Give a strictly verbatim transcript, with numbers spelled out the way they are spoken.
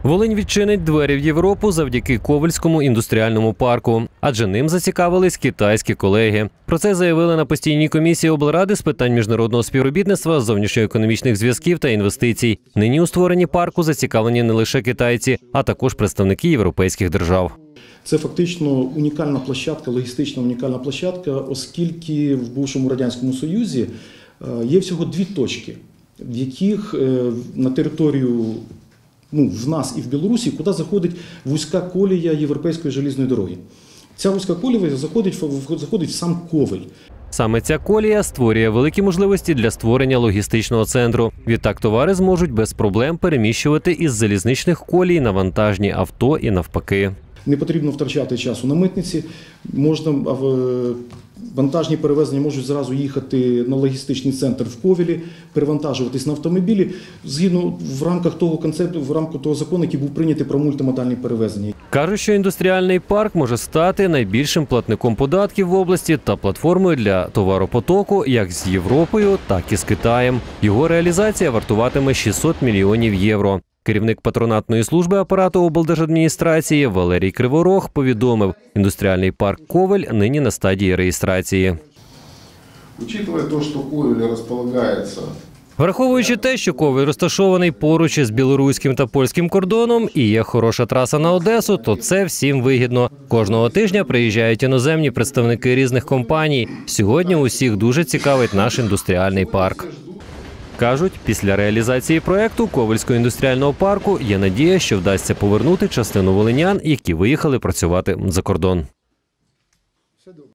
Волинь відчинить двері в Європу завдяки Ковельському індустріальному парку, адже ним зацікавились китайські колеги. Про це заявили на постійній комісії облради з питань міжнародного співробітництва, зовнішньоекономічних зв'язків та інвестицій. Нині у створенні парку зацікавлені не лише китайці, а також представники європейських держав. Це фактично унікальна площадка, логістична унікальна площадка, оскільки в бувшому Радянському Союзі є всього дві точки, в яких на територію Ну, в нас і в Білорусі, куди заходить вузька колія Європейської залізної дороги. Ця вузька колія заходить, заходить в сам Ковель. Саме ця колія створює великі можливості для створення логістичного центру. Відтак товари зможуть без проблем переміщувати із залізничних колій на вантажні авто і навпаки. Не потрібно втрачати часу на митниці, можна, вантажні перевезення можуть зразу їхати на логістичний центр в Ковелі, перевантажуватись на автомобілі, згідно в рамках того концепту, в рамках того закону, який був прийнятий про мультимодальні перевезення. Кажуть, що індустріальний парк може стати найбільшим платником податків в області та платформою для товаропотоку як з Європою, так і з Китаєм. Його реалізація вартуватиме шістсот мільйонів євро. Керівник патронатної служби апарату облдержадміністрації Валерій Криворог повідомив, індустріальний парк Ковель нині на стадії реєстрації. Учитывая то, що Ковель розполагається Враховуючи те, що Ковель розташований поруч із білоруським та польським кордоном і є хороша траса на Одесу, то це всім вигідно. Кожного тижня приїжджають іноземні представники різних компаній. Сьогодні усіх дуже цікавить наш індустріальний парк. Кажуть, після реалізації проєкту Ковельського індустріального парку є надія, що вдасться повернути частину волинян, які виїхали працювати за кордон.